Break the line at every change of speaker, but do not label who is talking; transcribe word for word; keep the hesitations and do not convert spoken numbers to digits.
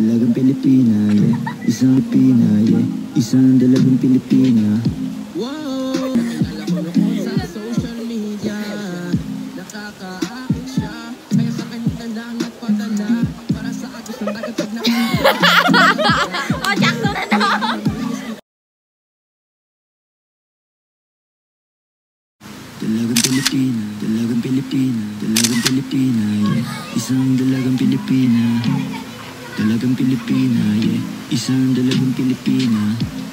Dalagang Pilipina, yeah. Isang Pilipina, yeah. Isang dalagang Pilipina.
Wow! Kilala ko noon sa social media. Nakakaakit siya. Kaya sa kanya lang nagpadala. Para sa akin sa tagatag na
O, Jackson na to!
Dalagang Pilipina, dalagang Pilipina, dalagang Pilipina, yeah. Isang dalagang Pilipina. Dalagang Pilipina, yeah. Isang dalagang Pilipina.